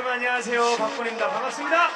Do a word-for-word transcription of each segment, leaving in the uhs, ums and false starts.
여러분 안녕하세요. 박군입니다. 반갑습니다.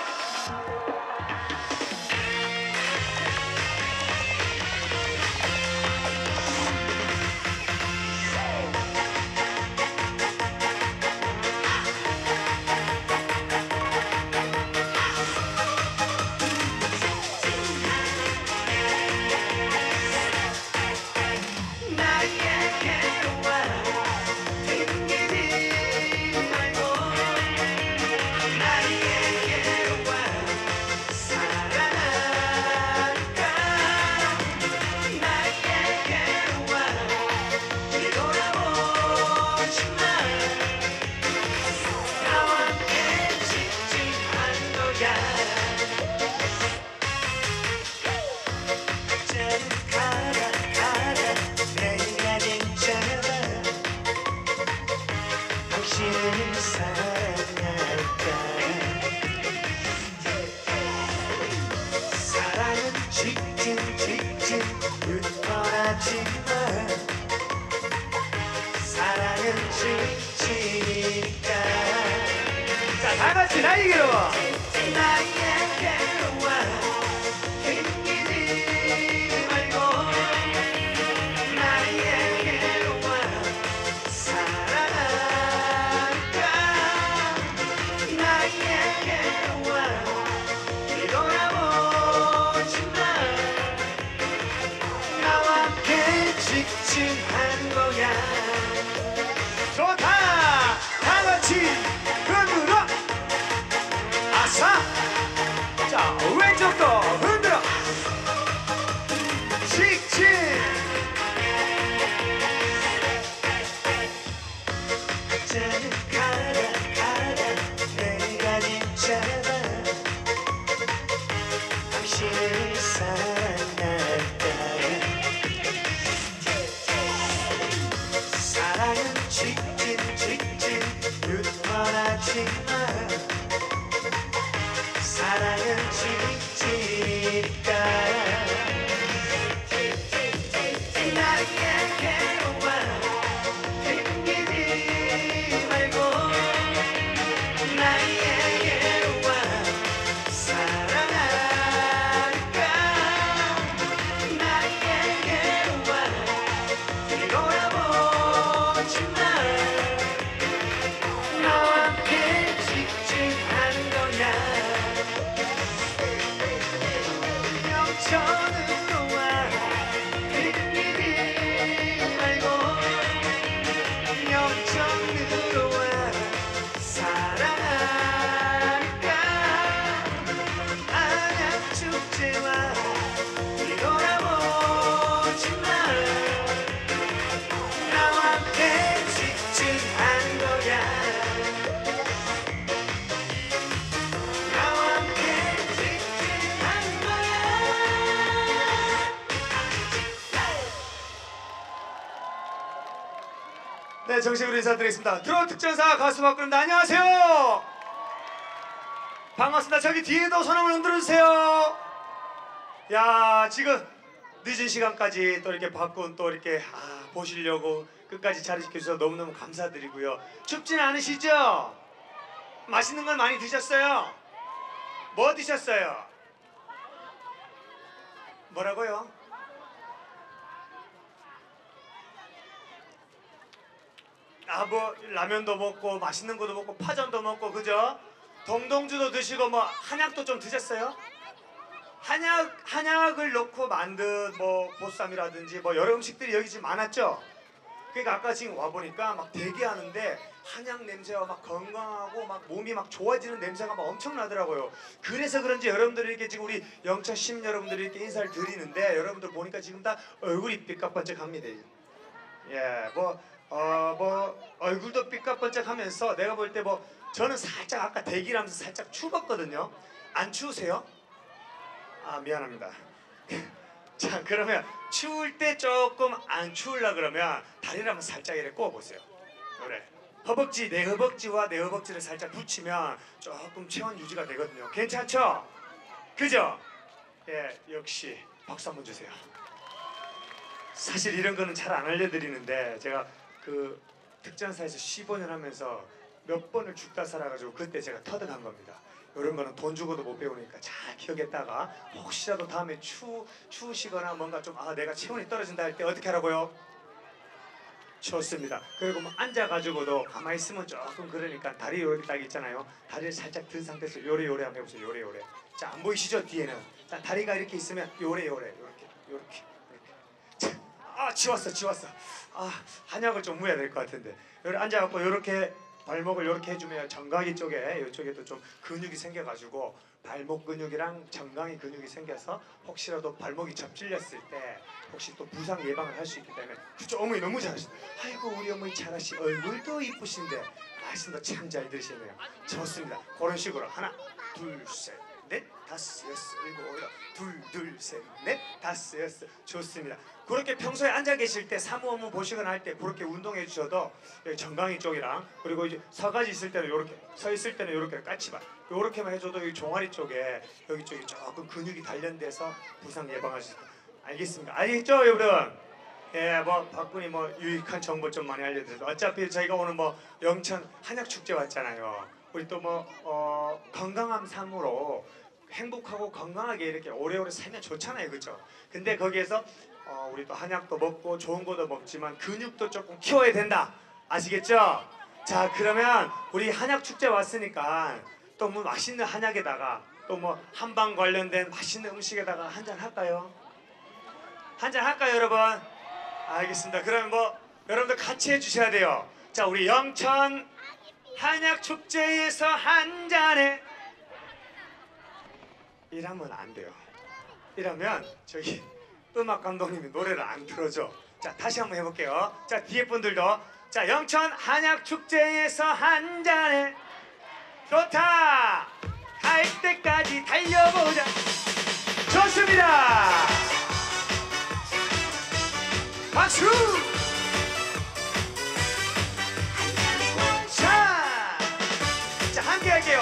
자, 다 같이 나에게로 나에게로 와 힘기지 말고 나에게로 와 사랑할까 나에게로 와 뒤돌아보지 마 나와 함께 직진한 거야. 좋다! 다같이 흔들어! 아싸! 자, 왼쪽도 흔들어! 직진! 이제는 가라 가라 내가 있잖아 당신을 사랑할까 사랑은 직진 직진 유턴하지마 사랑은 직진이니까 나에게로 와 힘기지 말고 나에게로 와 사랑할까 나에게로 와 뒤돌아보지 마 나와 함께 직진한 거야. 영천으로 와 힘기지 말고 영천으로 와 사랑할까 안양축제와 뒤돌아보지 마 나와 함께 직진한 거야. 나와 함께 직진한 거야. 네, 정식으로 인사드리겠습니다. 드론 특전사 가수 박근입니다. 안녕하세요. 반갑습니다. 저기 뒤에도 손 한번 흔들어주세요. 야, 지금 늦은 시간까지 또 이렇게 박군 또 이렇게 아, 보시려고 끝까지 자리 지켜주셔서 너무너무 감사드리고요. 춥지는 않으시죠? 맛있는 걸 많이 드셨어요? 뭐 드셨어요? 뭐라고요? 아, 뭐 라면도 먹고 맛있는 것도 먹고 파전도 먹고 그죠? 동동주도 드시고 뭐 한약도 좀 드셨어요? 한약 한약을 넣고 만든 뭐 보쌈이라든지 뭐 여러 음식들이 여기 지금 많았죠? 그러니까 아까 지금 와 보니까 막 대기하는데 한약 냄새와 막 건강하고 막 몸이 막 좋아지는 냄새가 막 엄청 나더라고요. 그래서 그런지 여러분들이 이렇게 지금 우리 영차 시민 여러분들이 이렇게 인사를 드리는데 여러분들 보니까 지금 다 얼굴이 삐까번쩍합니다. 예, 뭐 어 뭐 얼굴도 삐까번쩍하면서 내가 볼 때 뭐 저는 살짝 아까 대기를 하면서 살짝 추웠거든요. 안 추우세요? 아, 미안합니다. 자, 그러면 추울 때 조금 안 추울라 그러면 다리를 한번 살짝 이렇게 꼬아보세요. 그래. 허벅지, 내 허벅지와 내 허벅지를 살짝 붙이면 조금 체온 유지가 되거든요. 괜찮죠? 그죠? 예, 역시 박수 한번 주세요. 사실 이런 거는 잘 안 알려드리는데 제가 그 특전사에서 십오 년 하면서 몇 번을 죽다 살아가지고 그때 제가 터득한 겁니다. 이런 거는 돈 주고도 못 배우니까 잘 기억했다가 혹시라도 다음에 추, 추우시거나 뭔가 좀 아 내가 체온이 떨어진다 할 때 어떻게 하라고요? 좋습니다. 그리고 뭐 앉아가지고도 가만히 있으면 조금 그러니까 다리 이렇게 딱 있잖아요. 다리를 살짝 든 상태에서 요래요래 한번 해보세요. 요래요래. 자, 안 보이시죠? 뒤에는. 자, 다리가 이렇게 있으면 요래요래. 요렇게 요렇게 요렇게. 자, 아 지웠어 지웠어. 아 한약을 좀 무해야 될 것 같은데. 여기 앉아갖고 요렇게 발목을 이렇게 해주면 정강이 쪽에 이쪽에도 좀 근육이 생겨가지고 발목 근육이랑 정강이 근육이 생겨서 혹시라도 발목이 접질렸을 때 혹시 또 부상 예방을 할 수 있기 때문에 그쵸 어머니 너무 잘하시네. 아이고 우리 어머니 잘하시 얼굴도 이쁘신데 말씀도 참 잘 들으시네요. 좋습니다. 그런 식으로 하나 둘 셋 넷 다섯 여섯 일곱 여덟 둘둘 셋 넷 다섯 여섯 좋습니다. 그렇게 평소에 앉아 계실 때 사무 업무 보시거나 할 때 그렇게 운동해 주셔도 여기 정강이 쪽이랑 그리고 이제 서가지 있을 때는 이렇게 서 있을 때는 이렇게 까치발 이렇게만 해줘도 여기 종아리 쪽에 여기 쪽이 조금 근육이 단련돼서 부상 예방할 수 있다. 알겠습니까? 알겠죠 여러분? 예, 뭐 박군이 뭐 유익한 정보 좀 많이 알려드려도 어차피 저희가 오늘 뭐 영천 한약 축제 왔잖아요. 우리 또 뭐 어, 건강함 상으로 행복하고 건강하게 이렇게 오래오래 살면 좋잖아요, 그렇죠? 근데 거기에서 어, 우리 또 한약도 먹고 좋은 것도 먹지만 근육도 조금 키워야 된다. 아시겠죠? 자, 그러면 우리 한약 축제 왔으니까 또 뭐 맛있는 한약에다가 또 뭐 한방 관련된 맛있는 음식에다가 한잔 할까요? 한잔 할까요, 여러분? 알겠습니다. 그러면 뭐 여러분들 같이 해주셔야 돼요. 자, 우리 영천 한약 축제에서 한 잔에 이러면 안 돼요. 이러면 저기 음악 감독님이 노래를 안 틀어줘. 자, 다시 한번 해볼게요. 자, 뒤에 분들도 자, 영천 한약 축제에서 한 잔에 좋다. 갈 때까지 달려보자. 좋습니다. 박수. 자, 자 함께 할게요.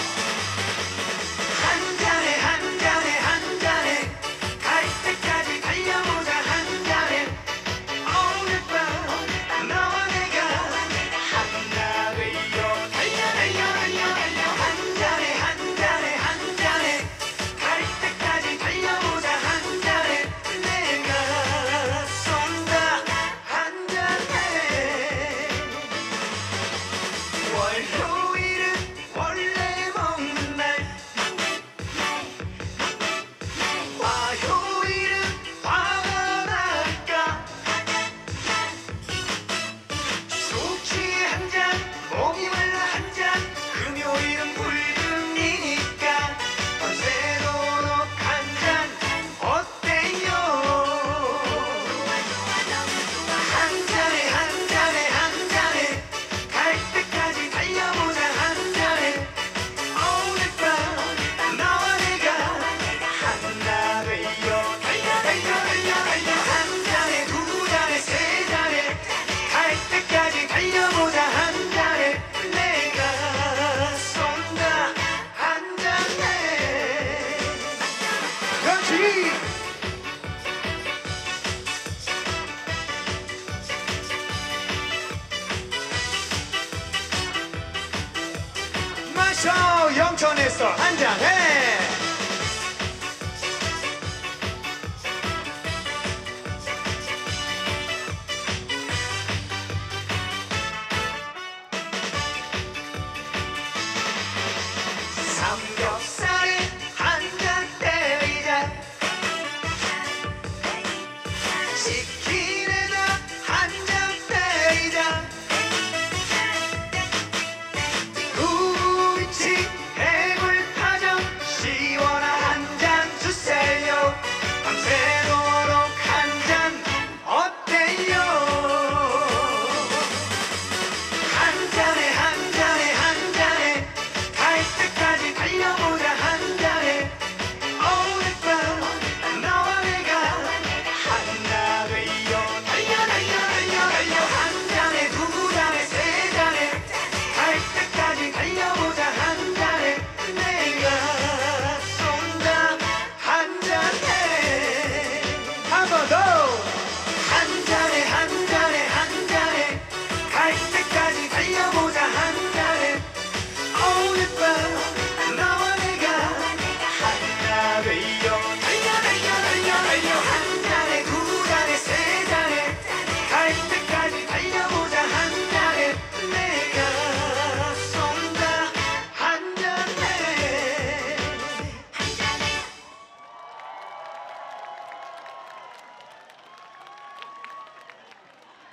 한 잔에 한 잔에 한 잔에 갈 때까지 달려보자. 한 잔에 오늘 밤 너와 내가 하나 되어 달려 달려 달려 달려. 한 잔에 한 잔에 한 잔에 갈 때까지 달려보자. 한 잔에 내가 쏜다. 한 잔에 월요일은 원래 먹는 날 화요일은 화가 날까 숙취 한잔 목이 말라 한잔 금요일은 불금이니까 밤새도록 한잔 어때요. 한 잔에 한 잔에 한 잔에 갈 때까지 달려보자. 한 잔에 오늘 밤 너와 내가 하나 되어 달려 달려 달려 달려. 한 잔에 두 잔에 세 잔에 갈 때까지 달려보자. 한 잔에 내가 쏜다. 한 잔에 그렇지. 마셔 영천에서 한 잔해. 삼겹살에 한 잔 때리자. 치킨에다 한 잔 때리자. 우치 해물파전 시원한 한 잔 주세요. 밤새도록 한 잔 어때요. 한 잔에 한 잔에 한 잔에 갈 때까지 달려보자. 한 잔에 오늘 밤 너와 내가 하나 되어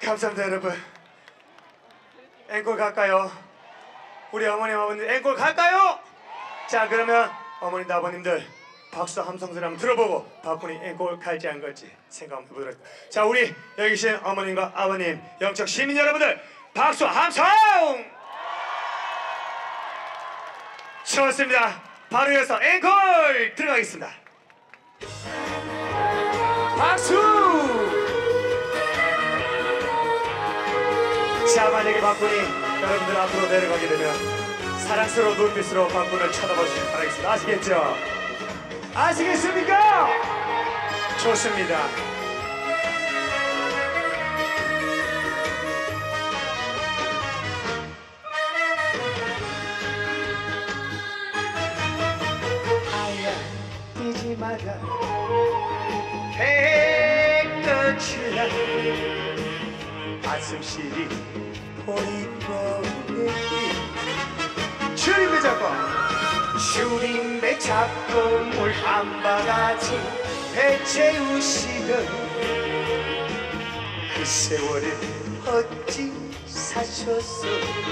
감사합니다 여러분. 앵콜 갈까요? 우리 어머님 아버님 앵콜 갈까요? 자 그러면 어머님들 아버님들 박수 함성 소리 한번 들어보고 박군이 앵콜 갈지 안 갈지 생각 한번 해보도록 하겠습니다. 자 우리 여기 계신 어머님과 아버님 영적 시민 여러분들 박수 함성! 좋습니다. 바로 이어서 앵콜 들어가겠습니다. 박수! 자 만약에 박군이 여러분들 앞으로 내려가게 되면 사랑스러운 눈빛으로 박군을 쳐다보시길 바라겠습니다. 아시겠죠? 아시겠습니까? 좋습니다. 아야 뛰지 마라 해끝이라 가슴 시리 보이고 주림배 잡고 주림배 잡고 물 한 바가지 배 채우시던 그 세월을 어찌 사셨어.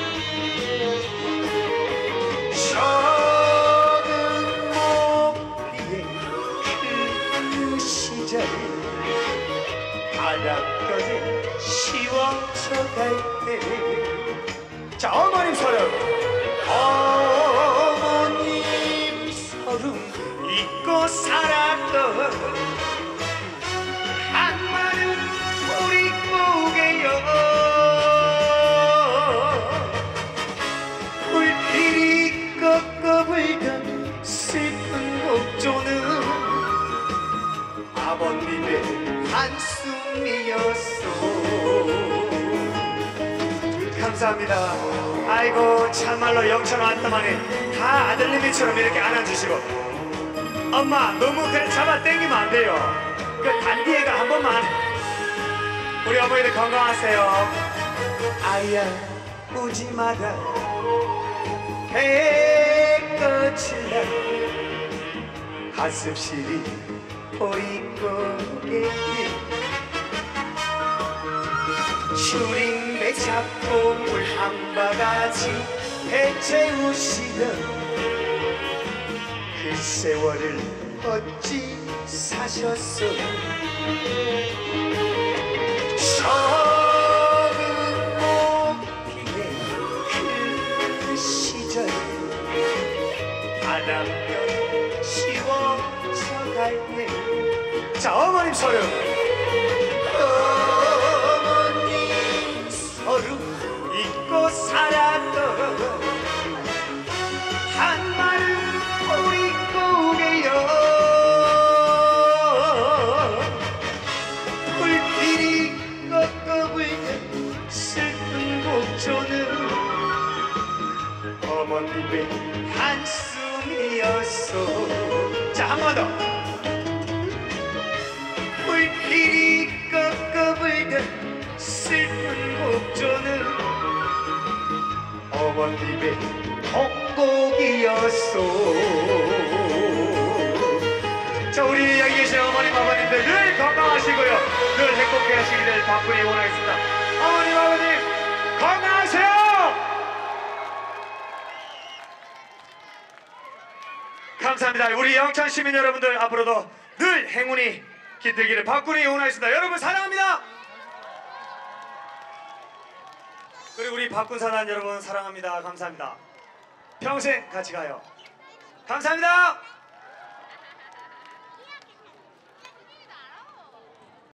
적은 모피의 그 시절 바람결에 쉬워져 갈 때. 자 어머님 서름 어머님 서름 잊고 살았던 한마른 우리 고개여 불길이 꺾어불던 슬픈 곡조는 아버님의 한숨이었소. 감사합니다. 아이고 참말로 영천 왔다마니 다 아들님이처럼 이렇게 안아주시고 엄마 너무 그래 잡아 당기면 안 돼요. 그 단디애가 한 번만. 우리 어머니들 건강하세요. 아야 우지 마라 해끝이라 가슴 시리 보이고개 주림배 잡고 물 한 바가지 배 채우시던 그 세월을 어찌 사셨어. 적은 모피의 그 시절 바람결 쉬워져 갈 때. 자 어머님 서름 어머님 서름 잊고 살았던 한마른 우리 고개여 불길이 꺾어불던 슬픈 곡조는 어머님의 한숨이었어. 자 한 번 더. 불길이 꺾어불던 슬픈 곡조는 어머님의 통곡이었소. 자 우리 여기 계신 어머님 아버님들 늘 건강하시고요 늘 행복해 하시기를 바쁘게 원하겠습니다. 어머님 아버님 건강하세요. 감사합니다. 우리 영천 시민 여러분들 앞으로도 늘 행운이 깃들기를 바꾸니 응원하겠습니다. 여러분 사랑합니다. 그리고 우리 박군사단 여러분 사랑합니다. 감사합니다. 평생 같이 가요. 감사합니다.